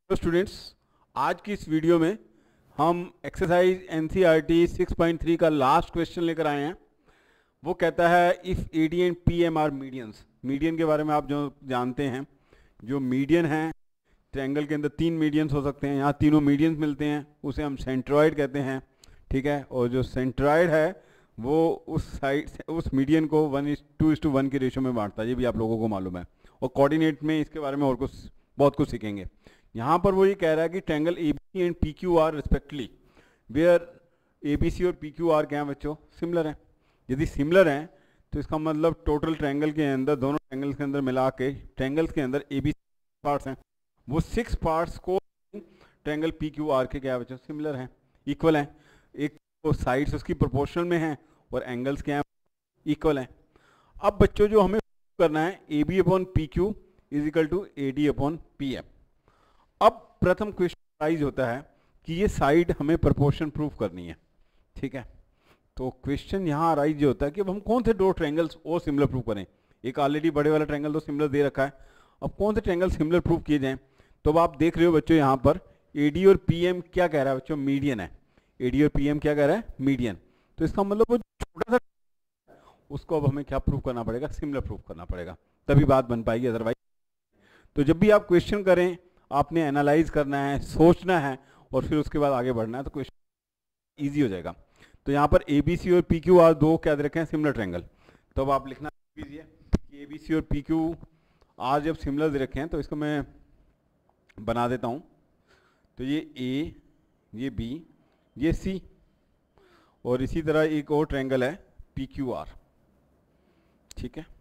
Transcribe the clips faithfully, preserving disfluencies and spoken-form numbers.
तो स्टूडेंट्स, आज की इस वीडियो में हम exercise NCERT six point three का लास्ट क्वेश्चन लेकर आए हैं। वो कहता है if AD and PM are medians. Median के बारे में आप जो जानते हैं, जो मीडियन है ट्रायंगल के अंदर तीन मीडियंस हो सकते हैं, यहाँ तीनों मीडियंस मिलते हैं, उसे हम सेंट्रॉइड कहते हैं। ठीक है, और जो सेंट्रॉइड है वो उस साइड उस मीडियन को one is to is to one की रेशो में बांटता है, ये भी आप लोगों को मालूम है। और कोऑर्डिनेट में इसके बारे में और कुछ बहुत कुछ सीखेंगे। यहाँ पर वो ये कह रहा है कि triangle A B and P Q R respectively, where A B C और पी क्यू आर क्या है बच्चों, सिमिलर हैं। यदि सिमिलर हैं तो इसका मतलब टोटल ट्रायंगल के अंदर, दोनों ट्रायंगल्स के अंदर मिला के ट्रायंगल्स के अंदर ए बी सी पार्ट्स हैं, वो सिक्स पार्ट्स को ट्रायंगल पी क्यू आर के क्या है बच्चों, सिमिलर हैं, इक्वल हैं। एक तो साइड्स उसकी प्रोपोर्शनल में हैं और एंगल्स क्या हैं, इक्वल हैं। अब बच्चों जो हमें करना है, A B upon P Q is equal to A D upon P M. अब प्रथम क्वेश्चन राइज होता है कि ये साइड हमें प्रोपोर्शन प्रूफ करनी है। ठीक है, तो क्वेश्चन यहाँ राइज ये होता है कि अब हम कौन से दो ट्रायंगल्स और सिमिलर प्रूफ करें। एक ऑलरेडी बड़े वाला ट्रायंगल तो सिमिलर दे रखा है, अब कौन से ट्रायंगल सिमिलर प्रूफ किए जाएं। तो अब आप देख रहे हो बच्चों, यहाँ पर एडी और पीएम क्या कह रहा है बच्चों, मीडियन है। एडी और पीएम क्या कह रहा है, मीडियन। तो इसका मतलब वो छोटा सा उसको अब हमें क्या प्रूफ करना पड़ेगा, सिमिलर प्रूफ करना पड़ेगा, तभी बात बन पाएगी, अदरवाइज। तो जब भी आप क्वेश्चन करें आपने एनालाइज करना है, सोचना है और फिर उसके बाद आगे बढ़ना है, तो क्वेश्चन इजी हो जाएगा। तो यहाँ पर ए बी सी और पी क्यू आर दो क्या दे रखे हैं, सिमिलर ट्रायंगल। तो अब आप लिखना कीजिए कि ए बी सी और पी क्यू आर जब सिमिलर दे रखे हैं तो इसको मैं बना देता हूँ। तो ये ए, ये बी, ये सी, और इसी तरह एक और ट्रायंगल है पी क्यू आर। ठीक है,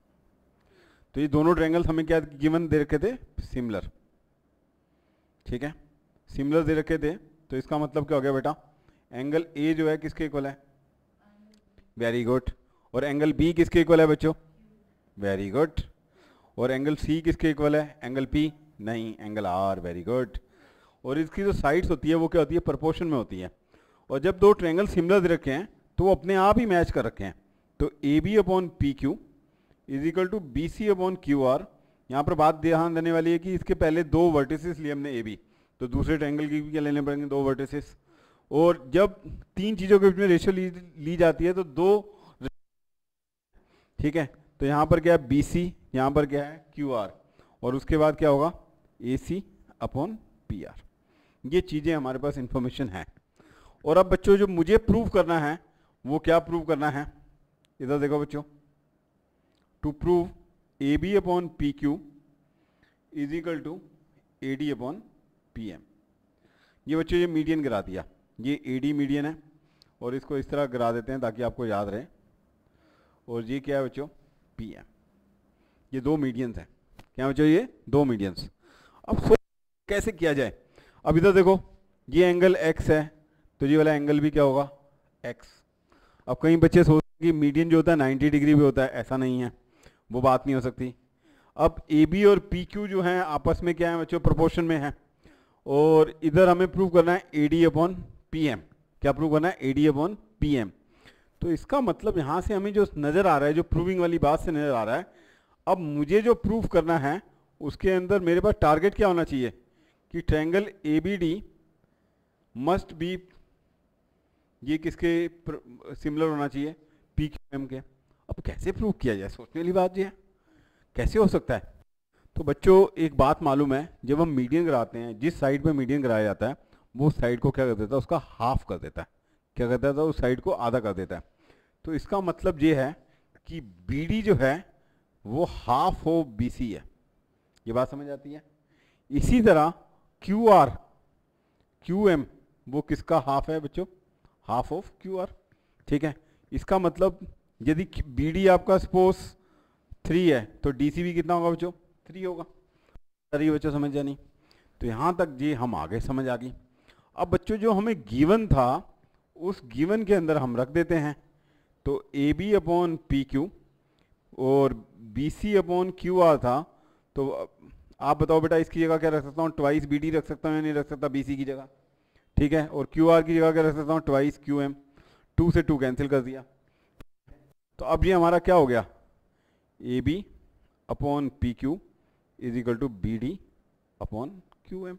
तो ये दोनों ट्रायंगल्स हमें क्या गिवन दे रखे थे, सिमिलर। ठीक है, सिमिलर दे रखे थे, तो इसका मतलब क्या हो गया बेटा, एंगल ए जो है किसके इक्वल है, वेरी गुड। और एंगल बी किसके इक्वल है बच्चों, वेरी गुड। और एंगल सी किसके इक्वल है, एंगल पी नहीं, एंगल आर, वेरी गुड। और इसकी जो साइड्स होती है वो क्या होती है, प्रोपोर्शन में होती है। और जब दो ट्रायंगल सिमिलर दे रखे हैं तो वो अपने आप ही मैच कर रखे हैं। तो A B upon P Q is equal to B C upon Q R. यहाँ पर बात ध्यान देने वाली है कि इसके पहले दो वर्टिसेस लिए हमने ए बी, तो दूसरे ट्रायंगल की भी क्या लेने पड़ेंगे, दो वर्टिसेस। और जब तीन चीज़ों के बीच में रेशियो ली, ली जाती है तो दो, ठीक है। तो यहाँ पर क्या है बी सी, यहाँ पर क्या है क्यू आर, और उसके बाद क्या होगा A C upon P R. ये चीज़ें हमारे पास इंफॉर्मेशन है। और अब बच्चों जो मुझे प्रूव करना है वो क्या प्रूव करना है, इधर देखो बच्चों, to prove A B upon P Q is equal to A D upon P M. ये बच्चों ये मीडियन गिरा दिया, ये ए डी मीडियन है, और इसको इस तरह गिरा देते हैं ताकि आपको याद रहे। और ये क्या है बच्चों, पी एम। ये दो मीडियंस हैं, क्या बच्चों, ये दो मीडियंस। अब सो कैसे किया जाए। अब इधर देखो, ये एंगल एक्स है, तो ये वाला एंगल भी क्या होगा, एक्स। अब कई बच्चे सोचते हैं कि मीडियन जो होता है नाइन्टी डिग्री भी होता है, ऐसा नहीं है, वो बात नहीं हो सकती। अब ए बी और पी क्यू जो हैं आपस में क्या है बच्चों, प्रोपोर्शन में है। और इधर हमें प्रूव करना है A D upon P M. क्या प्रूव करना है, A D upon P M. तो इसका मतलब यहाँ से हमें जो नज़र आ रहा है, जो प्रूविंग वाली बात से नज़र आ रहा है, अब मुझे जो प्रूव करना है उसके अंदर मेरे पास टारगेट क्या होना चाहिए कि triangle A B D must be, ये किसके सिमिलर होना चाहिए, पी क्यू एम के। अब कैसे प्रूव किया जाए, सोचने वाली बात ये है, कैसे हो सकता है। तो बच्चों एक बात मालूम है, जब हम मीडियन कराते हैं, जिस साइड पे मीडियन कराया जाता है वो साइड को क्या कर देता है, उसका हाफ कर देता है। क्या करता था, उस साइड को आधा कर देता है। तो इसका मतलब ये है कि बी डी जो है वो हाफ ऑफ बी सी है। ये बात समझ आती है। इसी तरह क्यू आर, क्यू एम वो किसका हाफ है बच्चों, हाफ ऑफ क्यू आर। ठीक है, इसका मतलब यदि बी डी आपका सपोज थ्री है तो डी सी भी कितना होगा बच्चों, थ्री होगा। अरे बच्चों समझ जानी। तो यहाँ तक जी हम आगे समझ आ गई। अब बच्चों जो हमें गिवन था उस गिवन के अंदर हम रख देते हैं। तो A B upon P Q और B C upon Q R था। तो आप बताओ बेटा, इसकी जगह क्या रख सकता हूँ, ट्वाइस बी डी रख सकता हूँ या नहीं रख सकता, बी सी की जगह। ठीक है, और क्यू आर की जगह क्या रख सकता हूँ, ट्वाइस क्यू एम। टू से टू कैंसिल कर दिया। तो अब ये हमारा क्या हो गया, A B upon P Q is equal to B D upon Q M.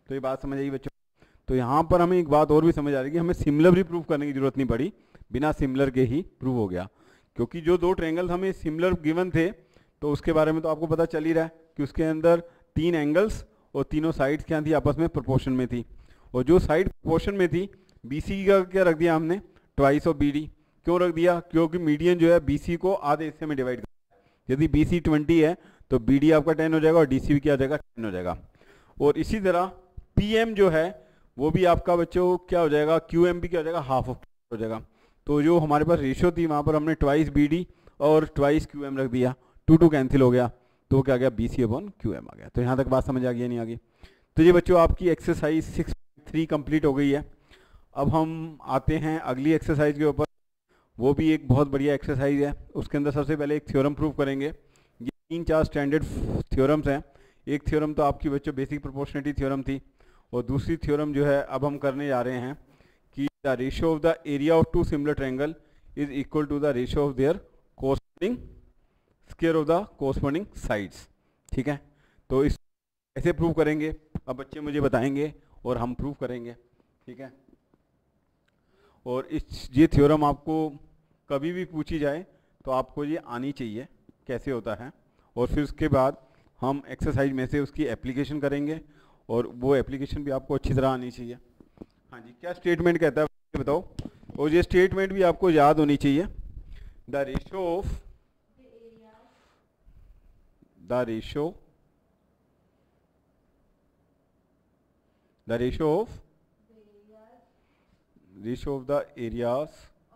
तो ये बात समझ आई बच्चों। तो यहाँ पर हमें एक बात और भी समझ आ रही है कि हमें सिमिलर भी प्रूव करने की जरूरत नहीं पड़ी, बिना सिमिलर के ही प्रूव हो गया, क्योंकि जो दो ट्रायंगल हमें सिमिलर गिवन थे तो उसके बारे में तो आपको पता चल ही रहा है कि उसके अंदर तीन एंगल्स और तीनों साइड्स क्या थी, आपस में प्रोपोर्शन में थी। और जो साइड प्रोपोर्शन में थी, बीसी का क्या रख दिया हमने, ट्वाइस ऑफ बीडी। क्यों रख दिया? क्योंकि मीडियन जो है बीसी को आधे हिस्से में डिवाइड करता है। यदि बीसी ट्वेंटी है तो बीडी आपका टेन हो जाएगा और डीसी भी क्या हो जाएगा, टेन हो जाएगा। और इसी तरह पीएम जो है वो भी आपका बच्चों क्या हो जाएगा, क्यूएम भी क्या हो जाएगा, हाफ ऑफ हो जाएगा। तो जो हमारे पास रेशियो थी वहाँ पर हमने ट्वाइस बीडी और ट्वाइस क्यूएम रख दिया, टू टू कैंसिल हो गया, तो क्या आ गया, बीसी अपॉन क्यूएम आ गया। तो यहाँ तक बात समझ आ गई नहीं आ गई? तो ये बच्चों आपकी एक्सरसाइज सिक्स थ्री कंप्लीट हो गई है। अब हम आते हैं अगली एक्सरसाइज के ऊपर। वो भी एक बहुत बढ़िया एक्सरसाइज है। उसके अंदर सबसे पहले एक थ्योरम प्रूव करेंगे। ये तीन चार स्टैंडर्ड थ्योरम्स हैं। एक थ्योरम तो आपकी बच्चों बेसिक प्रोपोर्शनलिटी थ्योरम थी, और दूसरी थ्योरम जो है अब हम करने जा रहे हैं कि the ratio of the area of two similar triangle is equal to the ratio of their corresponding square of the corresponding sides. ठीक है, तो इस कैसे प्रूव करेंगे अब बच्चे मुझे बताएंगे और हम प्रूव करेंगे। ठीक है, और इस ये थ्योरम आपको कभी भी पूछी जाए तो आपको ये आनी चाहिए कैसे होता है, और फिर उसके बाद हम एक्सरसाइज में से उसकी एप्लीकेशन करेंगे, और वो एप्लीकेशन भी आपको अच्छी तरह आनी चाहिए। हाँ जी, क्या स्टेटमेंट कहता है ये बताओ, और ये स्टेटमेंट भी आपको याद होनी चाहिए। The ratio of the ratio the ratio of ratio of the areas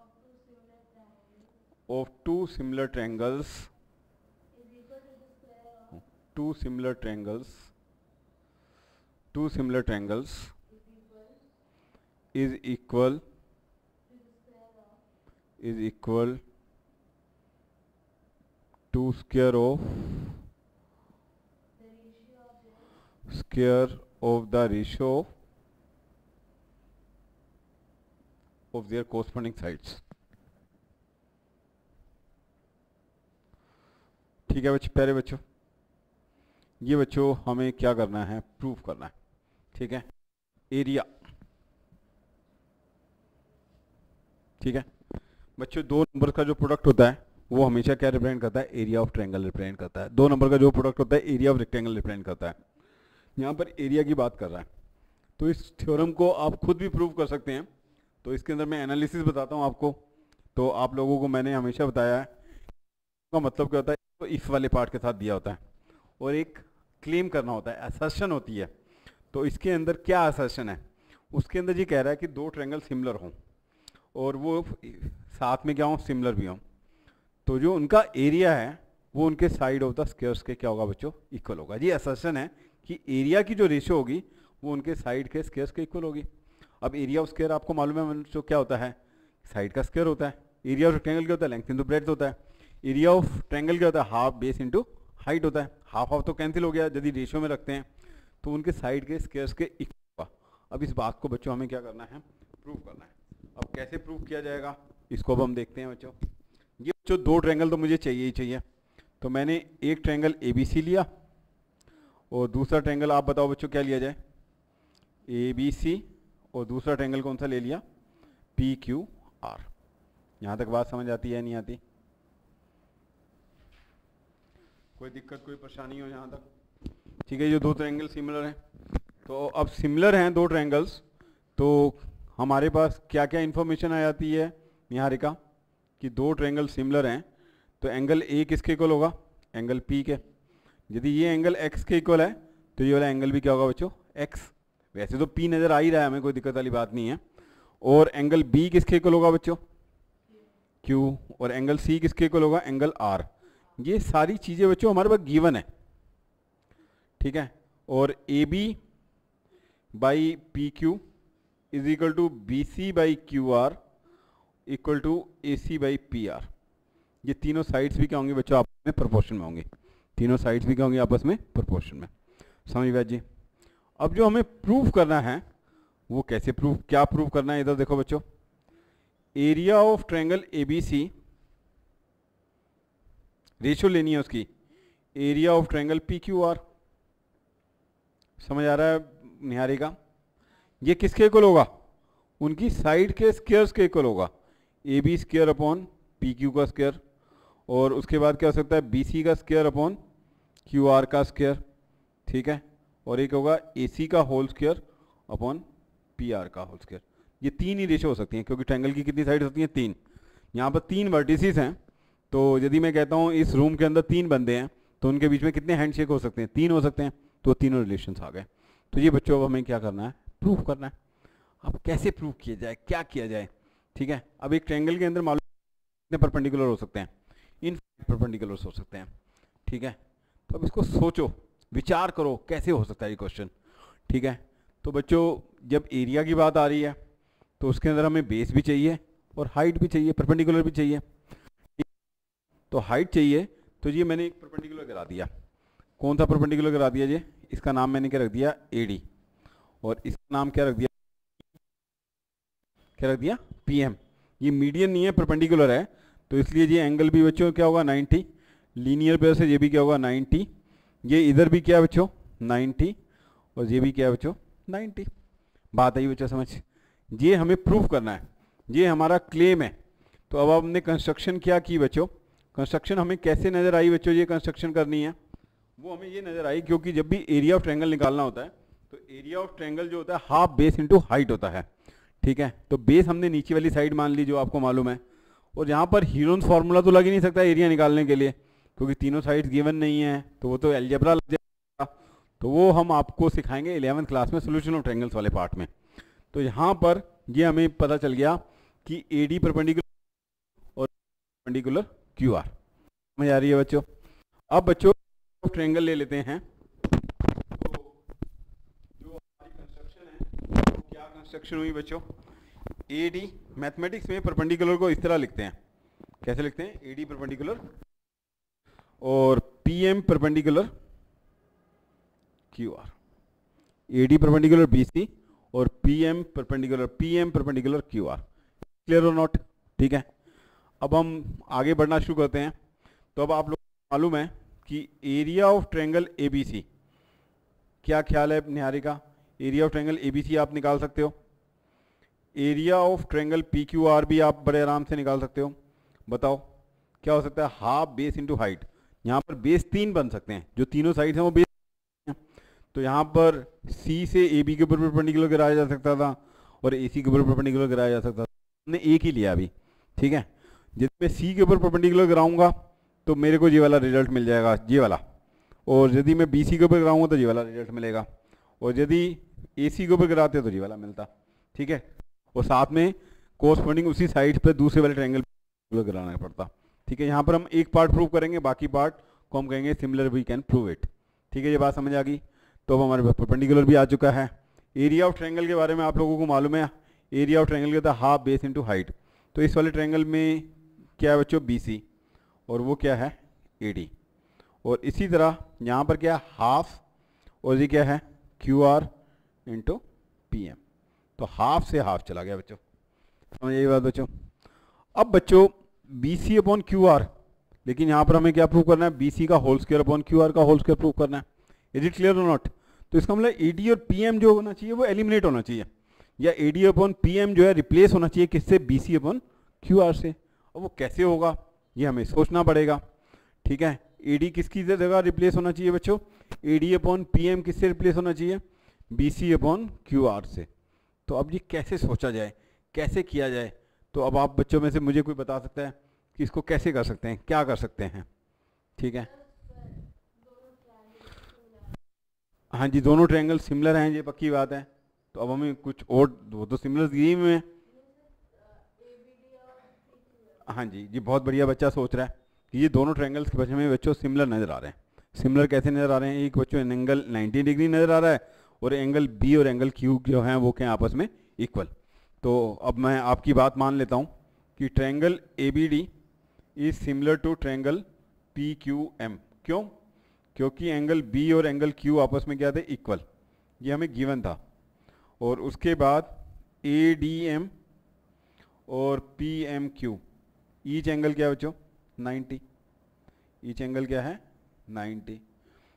of two similar triangles two similar triangles two similar triangles is equal is equal to square of square of the ratio of their corresponding sides। ठीक है बच्चों, प्यारे बच्चों, ये बच्चों हमें क्या करना है, प्रूफ करना है। ठीक है, एरिया। ठीक है बच्चों, दो नंबर का जो प्रोडक्ट होता है वो हमेशा क्या रिप्रेजेंट करता है, एरिया ऑफ ट्रायंगल रिप्रेजेंट करता है। दो नंबर का जो प्रोडक्ट होता है एरिया ऑफ रेक्टेंगल रिप्रेजेंट करता है। यहाँ पर एरिया की बात कर रहा है, तो इस थ्योरम को आप खुद भी प्रूव कर सकते हैं। तो इसके अंदर मैं एनालिसिस बताता हूँ आपको। तो आप लोगों को मैंने हमेशा बताया है का मतलब क्या होता है, तो इफ वाले पार्ट के साथ दिया होता है, और एक क्लेम करना होता है, असर्शन होती है। तो इसके अंदर क्या असर्शन है, उसके अंदर ये कह रहा है कि दो ट्रायंगल सिमिलर हों और वो साथ में क्या हों, सिमिलर भी हों, तो जो उनका एरिया है वो उनके साइड ऑफ द स्क्वायर्स के क्या होगा बच्चों, इक्वल होगा। ये असर्शन है कि एरिया की जो रेशियो होगी वो उनके साइड के स्क्वायर्स के इक्वल होगी। अब एरिया ऑफ स्क्वायर आपको मालूम है बच्चों क्या होता है, साइड का स्क्वायर होता है। एरिया ऑफ रेक्टेंगल क्या होता है, लेंथ इंटू ब्रेड्थ होता है। एरिया ऑफ ट्रायंगल क्या होता है, हाफ बेस इंटू हाइट होता है। हाफ हाफ तो कैंसिल हो गया यदि रेशियो में रखते हैं, तो उनके साइड के स्क्वायर्स के इक्वल होगा। अब इस बात को बच्चों हमें क्या करना है, प्रूव करना है। अब कैसे प्रूव किया जाएगा इसको अब हम देखते हैं बच्चों। ये बच्चों दो ट्रायंगल तो मुझे चाहिए ही चाहिए, तो मैंने एक ट्रायंगल ए बी सी लिया और दूसरा ट्रायंगल आप बताओ बच्चों क्या लिया जाए, ए बी सी, और दूसरा ट्रायंगल कौन सा ले लिया, पी क्यू आर। यहाँ तक बात समझ आती है नहीं आती, कोई दिक्कत कोई परेशानी हो यहाँ तक? ठीक है, ये दो ट्रायंगल सिमिलर हैं, तो अब सिमिलर हैं दो ट्रायंगल्स, तो हमारे पास क्या क्या इन्फॉर्मेशन आ जाती है निहारिका कि दो ट्रायंगल सिमिलर हैं, तो एंगल ए किसके इक्वल होगा, एंगल पी के। यदि ये एंगल एक्स के इक्वल है तो ये वाला एंगल भी क्या होगा बच्चों, एक्स। वैसे तो पी नज़र आ ही रहा है हमें, कोई दिक्कत वाली बात नहीं है। और एंगल बी किसके इक्वल होगा बच्चों, क्यू। और एंगल सी किसके इक्वल होगा, एंगल आर। ये सारी चीज़ें बच्चों हमारे पास गिवन है। ठीक है, और A B by P Q is equal to B C by Q R equal to A C by P R. ये तीनों साइड्स भी क्या होंगे बच्चों, आपस में प्रोपोर्शन में होंगे। तीनों साइड्स भी क्या होंगे, आपस में प्रोपोर्शन में। समझ गया जी। अब जो हमें प्रूफ करना है वो कैसे प्रूफ, क्या प्रूफ करना है, इधर देखो बच्चों। Area of triangle A B C, ratio लेनी है उसकी, area of triangle P Q R. समझ आ रहा है निहारिका, ये किसके इक्वल होगा? उनकी साइड के स्क्वायर्स के इक्वल होगा। A B square upon P Q का स्क्वायर, और उसके बाद क्या हो सकता है? बी सी का स्क्वायर अपॉन क्यू आर का स्क्वायर, ठीक है, और एक होगा ए सी का whole square upon P R का होल स्क्वायर। ये तीन ही रेशो हो सकती हैं, क्योंकि ट्रायंगल की कितनी साइड होती हैं? तीन। यहाँ पर तीन वर्टिसेस हैं, तो यदि मैं कहता हूँ इस रूम के अंदर तीन बंदे हैं, तो उनके बीच में कितने हैंडशेक हो सकते हैं? तीन हो सकते हैं। तो तीनों रिलेशंस आ गए। तो ये बच्चों अब हमें क्या करना है? प्रूफ करना है। अब कैसे प्रूफ किया जाए, क्या किया जाए? ठीक है, अब एक ट्रायंगल के अंदर मालूम कितने परपेंडिकुलर हो सकते हैं? इनफाइनाइट परपेंडिकुलर हो सकते हैं, ठीक है। तो अब इसको सोचो, विचार करो, कैसे हो सकता है ये क्वेश्चन, ठीक है। तो बच्चों, जब एरिया की बात आ रही है तो उसके अंदर हमें बेस भी चाहिए और हाइट भी चाहिए, परपेंडिकुलर भी चाहिए। तो हाइट चाहिए, तो ये मैंने एक परपेंडिकुलर गिरा दिया। कौन सा परपेंडिकुलर गिरा दिया जी? इसका नाम मैंने क्या रख दिया? ए डी, और इसका नाम क्या रख दिया? क्या रख दिया? P M. ये मीडियन नहीं है, परपेंडिकुलर है, तो इसलिए ये एंगल भी बच्चों क्या होगा? नाइन्टी। लीनियर पेयर से ये भी क्या होगा? नाइन्टी। ये इधर भी क्या है बच्चों? नाइन्टी, और ये भी क्या है बच्चों? नाइन्टी। बात आई बच्चों समझ? ये हमें प्रूफ करना है, ये हमारा क्लेम है। तो अब हमने कंस्ट्रक्शन क्या की बच्चों? कंस्ट्रक्शन हमें कैसे नज़र आई बच्चों? ये कंस्ट्रक्शन करनी है वो हमें ये नज़र आई, क्योंकि जब भी एरिया ऑफ ट्रायंगल निकालना होता है तो एरिया ऑफ ट्रायंगल जो होता है हाफ बेस इंटू हाइट होता है, ठीक है। तो बेस हमने नीचे वाली साइड मान ली, जो आपको मालूम है, और यहाँ पर हीरोन्स फार्मूला तो लग ही नहीं सकता एरिया निकालने के लिए, क्योंकि तीनों साइड्स गिवन नहीं है, तो वो तो एलजेब्रा लग जाएगा। तो वो हम आपको सिखाएंगे इलेवेंथ क्लास में, सोल्यूशन ऑफ ट्रायंगल्स वाले पार्ट में। तो यहाँ पर ये हमें पता चल गया कि ए डी परपेंडिकुलर और परपेंडिकुलर क्यू आर। समझ आ रही है बच्चों? अब बच्चों ट्रायंगल ले लेते हैं। तो जो हमारी कंस्ट्रक्शन है, तो क्या कंस्ट्रक्शन हुई बच्चों? ए डी, मैथमेटिक्स में परपेंडिकुलर को इस तरह लिखते हैं, कैसे लिखते हैं? ए डी परपेंडिकुलर और P M perpendicular Q R. A D perpendicular B C और P M perpendicular P M perpendicular Q R. Clear और नॉट? ठीक है। अब हम आगे बढ़ना शुरू करते हैं। तो अब आप लोग को मालूम है कि area of triangle A B C, क्या ख्याल है Niharika? Area of triangle A B C आप निकाल सकते हो। Area of triangle P Q R भी आप बड़े आराम से निकाल सकते हो। बताओ क्या हो सकता है? Half base into height. यहाँ पर बेस तीन बन सकते हैं, जो तीनों साइड हैं वो बेस हैं। तो यहाँ पर सी से ए बी के ऊपर परपेंडिकुलर गिराया जा सकता था और ए सी के ऊपर परपेंडिकुलर गिराया जा सकता था। हमने एक ही लिया अभी, ठीक है। जब मैं सी के ऊपर परपेंडिकुलर गिराऊंगा तो मेरे को ये वाला रिजल्ट मिल जाएगा, ये वाला। और यदि मैं बी सी के ऊपर गिराऊंगा तो ये वाला रिजल्ट मिलेगा, और यदि ए सी के ऊपर गिराते तो ये वाला मिलता, ठीक है। और साथ में कोरस्पॉन्डिंग उसी साइड पर दूसरे वाले ट्रायंगल गिराना पड़ता, ठीक है। यहाँ पर हम एक पार्ट प्रूव करेंगे, बाकी पार्ट को हम कहेंगे similar we can prove it, ठीक है। ये बात समझ आ गई? तो अब हमारे पास परपेंडिकुलर भी आ चुका है। एरिया ऑफ ट्रायंगल के बारे में आप लोगों को मालूम है, एरिया ऑफ ट्रायंगल कहता है हाफ बेस इंटू हाइट। तो इस वाले ट्रायंगल में क्या है बच्चों? बी सी, और वो क्या है? A D. और इसी तरह यहाँ पर क्या है? हाफ, और ये क्या है? Q R into P M. तो हाफ से हाफ चला गया बच्चों, समझ यही बात बच्चों? अब बच्चों B C upon Q R, लेकिन यहाँ पर हमें क्या प्रूव करना है? बी सी का whole square upon Q R का होल स्क्वायर प्रूव करना है। इज इट क्लियर और नॉट? तो इसका मतलब ए डी और पी एम जो होना चाहिए वो एलिमिनेट होना चाहिए, या A D upon P M जो है रिप्लेस होना चाहिए किससे? B C upon Q R से। अब वो कैसे होगा ये हमें सोचना पड़ेगा, ठीक है। ए डी किसकी जगह रिप्लेस होना चाहिए बच्चों? A D upon P M किससे रिप्लेस होना चाहिए? B C upon Q R से। तो अब ये कैसे सोचा जाए, कैसे किया जाए? तो अब आप बच्चों में से मुझे कोई बता सकता है कि इसको कैसे कर सकते हैं, क्या कर सकते हैं? ठीक है, हाँ जी, दोनों ट्रायंगल सिमिलर हैं, ये पक्की बात है। तो अब हमें कुछ और, वो तो सिमिलर दिए हुए हैं। हाँ जी जी, बहुत बढ़िया बच्चा सोच रहा है कि ये दोनों ट्रायंगल्स के बच्चे में बच्चों सिमिलर नज़र आ रहे हैं। सिमिलर कैसे नज़र आ रहे हैं? एक बच्चों एंगल नाइन्टी डिग्री नज़र आ रहा है, और एंगल बी और एंगल क्यू जो हैं वो क्या आपस में इक्वल। तो अब मैं आपकी बात मान लेता हूँ कि triangle A B D is similar to triangle P Q M. क्यों? क्योंकि एंगल बी और एंगल क्यू आपस में क्या थे? इक्वल। ये हमें गिवन था। और उसके बाद ए डी एम और P M Q, each angle क्या है बच्चों? नाइन्टी। ईच एंगल क्या है? नाइन्टी।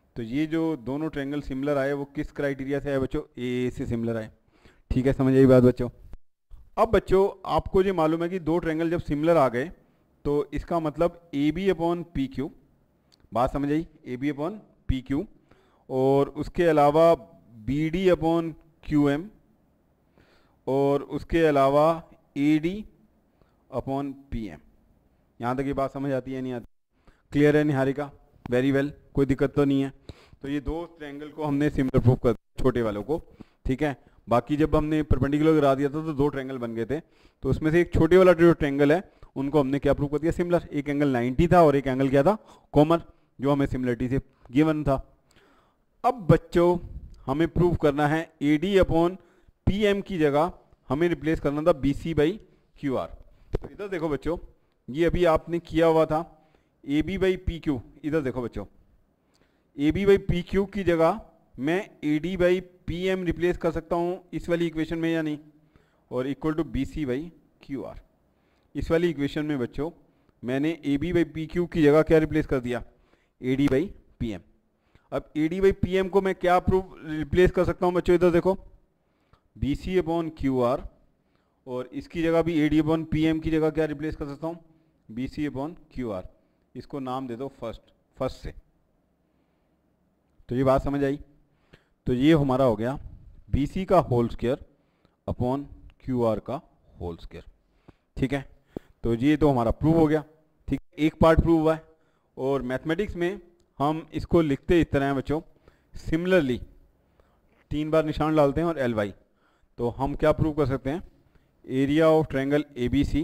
तो ये जो दोनों ट्रायंगल सिमिलर आए वो किस क्राइटेरिया से आए बच्चों? ए से सिमिलर आए। ठीक है, समझ आई बात बच्चों? अब बच्चों आपको ये मालूम है कि दो ट्रायंगल जब सिमिलर आ गए तो इसका मतलब A B upon P Q, बात समझ आई? A B upon P Q, और उसके अलावा B D upon Q M, और उसके अलावा A D upon P M. यहाँ तक ये बात समझ आती है नहीं आती? क्लियर है निहारिका? वेरी वेल, कोई दिक्कत तो नहीं है। तो ये दो ट्रायंगल को हमने सिमिलर प्रूफ कर दिया, छोटे वालों को। ठीक है, बाकी जब हमने परपेंडिकुलर गिरा दिया था तो दो ट्रायंगल बन गए थे, तो उसमें से एक छोटे वाला जो ट्रायंगल है उनको हमने क्या प्रूव कर दिया? सिमिलर। एक एंगल नाइन्टी था और एक एंगल क्या था? कॉमन, जो हमें सिमिलरिटी से गिवन था। अब बच्चों हमें प्रूव करना है A D upon P M की जगह हमें रिप्लेस करना था B C by Q R. तो इधर देखो बच्चों, ये अभी आपने किया हुआ था A B by P Q. इधर देखो बच्चों, A B by P Q की जगह मैं A D by P M replace कर सकता हूँ इस वाली इक्वेशन में या नहीं, और equal to B C by Q R. इस वाली इक्वेशन में बच्चों मैंने A B by P Q की जगह क्या रिप्लेस कर दिया? A D by P M. अब A D by P M को मैं क्या प्रूव रिप्लेस कर सकता हूँ बच्चों? इधर देखो, B C upon Q R, और इसकी जगह भी A D upon P M की जगह क्या रिप्लेस कर सकता हूँ? B C upon Q R. इसको नाम दे दो फर्स्ट, फर्स्ट से। तो ये बात समझ आई? तो ये हमारा हो गया बी सी का whole square upon Q R का होल स्क्वायर। ठीक है, तो ये तो हमारा प्रूव हो गया। ठीक, एक पार्ट प्रूव हुआ है। और मैथमेटिक्स में हम इसको लिखते इस तरह हैं बच्चों, सिमिलरली तीन बार निशान डालते हैं और एल वाई। तो हम क्या प्रूव कर सकते हैं? Area of triangle A B C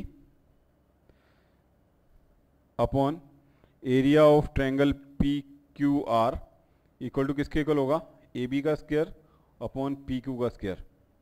upon area of triangle P Q R equal to किसके इक्वल होगा? ए बी का स्क्वायर अपॉन पी क्यू का स्क्वायर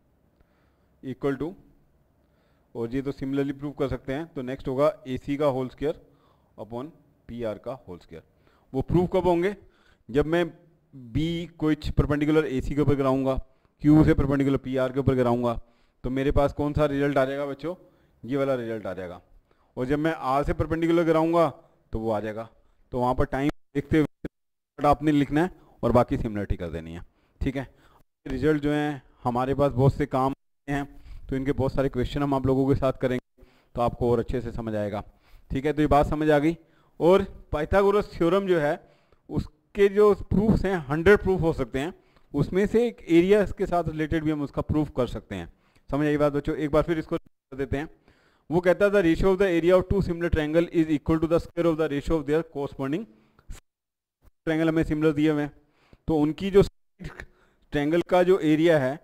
इक्वल टू, और ये तो सिमिलरली प्रूव कर सकते हैं, तो नेक्स्ट होगा ए सी का whole square upon P R का होल स्क्वायर। वो प्रूव कब होंगे? जब मैं बी कुछ परपेंडिकुलर ए सी के ऊपर गिराऊंगा, क्यू से परपेंडिकुलर पी आर के ऊपर गिराऊंगा, तो मेरे पास कौन सा रिजल्ट आ जाएगा बच्चों? ये वाला रिजल्ट आ जाएगा। और जब मैं आर से परपेंडिकुलर गिराऊंगा तो वो आ जाएगा। तो वहाँ पर टाइम देखते हुए आपने लिखना है और बाकी सिमिलरिटी कर देनी है। ठीक है, रिजल्ट जो हैं हमारे पास बहुत से काम हैं, तो इनके बहुत सारे क्वेश्चन हम आप लोगों के साथ करेंगे, तो आपको और अच्छे से समझ आएगा। ठीक है, तो ये बात समझ आ गई। और पाइथागोरस थ्योरम जो है उसके जो प्रूफ्स हैं हंड्रेड प्रूफ हो सकते हैं, उसमें से एक एरिया के साथ रिलेटेड भी हम उसका प्रूफ कर सकते हैं। समझ आई बात बच्चों? एक बार फिर इसको कर देते हैं। वो कहता है the ratio of the area of two similar triangle is equal to the square of the ratio of their corresponding triangle. हमें सिमिलर दिए हुए हैं, तो उनकी जो ट्रायंगल का जो एरिया है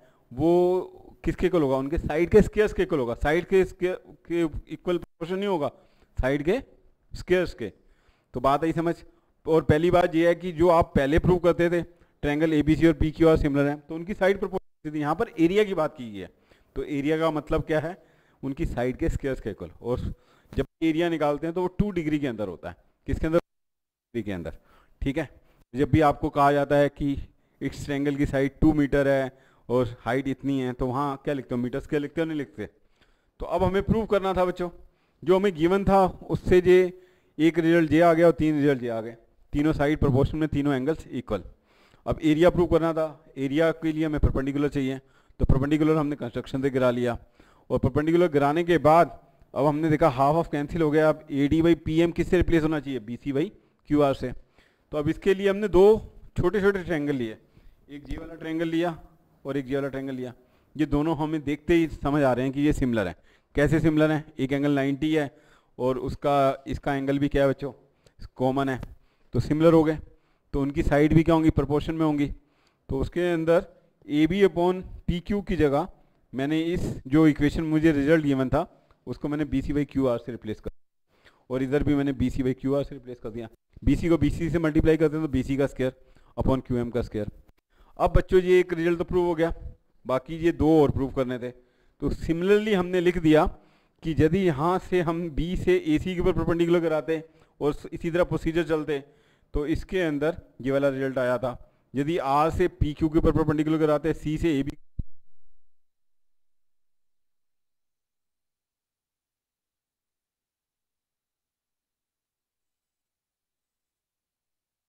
वो किसके इक्वल होगा? उनके साइड के स्क्वायर्स के इक्वल होगा। साइड के स्क्वायर के इक्वल प्रोपोर्शन नहीं होगा, साइड के स्क्वायर्स के। तो बात आई समझ? और पहली बात ये है कि जो आप पहले प्रूव करते थे ट्रायंगल एबीसी और पी क्यू आर सिमिलर है, तो उनकी साइड प्रोपोर्शन थी। यहाँ पर एरिया की बात की गई है, तो एरिया का मतलब क्या है? उनकी साइड के स्क्वायर्स के इक्वल। और जब एरिया निकालते हैं तो वो टू डिग्री के अंदर होता है। किसके अंदर? डिग्री के अंदर। ठीक है, जब भी आपको कहा जाता है कि इस ट्रायंगल की साइड टू मीटर है और हाइट इतनी है, तो वहाँ क्या लिखते हो? मीटर स्क्वायर लिखते हो नहीं लिखते? तो अब हमें प्रूव करना था बच्चों, जो हमें गिवन था उससे जे एक रिजल्ट ये आ गया और तीन रिजल्ट ये आ गए, तीनों साइड प्रोपोर्शन में, तीनों एंगल्स इक्वल। अब एरिया प्रूव करना था। एरिया के लिए हमें परपेंडिकुलर चाहिए, तो परपेंडिकुलर हमने कंस्ट्रक्शन से गिरा लिया, और परपेंडिकुलर गिराने के बाद अब हमने देखा हाफ ऑफ कैंसिल हो गया। अब A D by P M किससे रिप्लेस होना चाहिए? B C by Q R से। तो अब इसके लिए हमने दो छोटे छोटे ट्रायंगल लिए, एक जी वाला ट्रायंगल लिया और एक जी वाला ट्रायंगल लिया। ये दोनों हमें देखते ही समझ आ रहे हैं कि ये सिमिलर है। कैसे सिमिलर है? एक एंगल नाइन्टी है और उसका इसका एंगल भी क्या है बच्चों? कॉमन है, तो सिमिलर हो गए। तो उनकी साइड भी क्या होंगी? प्रोपोर्शन में होंगी। तो उसके अंदर A B upon P Q की जगह मैंने इस जो इक्वेशन मुझे रिजल्ट गिवन था उसको मैंने B C by Q R से रिप्लेस कर, और इधर भी मैंने B C by Q R से रिप्लेस कर दिया। बी सी को बी सी से मल्टीप्लाई करते हैं तो बी सी का स्क्वायर अपॉन क्यू एम का स्क्वायर। अब बच्चों ये एक रिजल्ट तो प्रूव हो गया, बाकी ये दो और प्रूव करने थे। तो सिमिलरली हमने लिख दिया कि यदि यहाँ से हम बी से ए सी के ऊपर परपेंडिकुलर कराते और इसी तरह प्रोसीजर चलते तो इसके अंदर ये वाला रिजल्ट आया था। यदि आर से पी क्यू के ऊपर परपेंडिकुलर कराते, सी से ए बी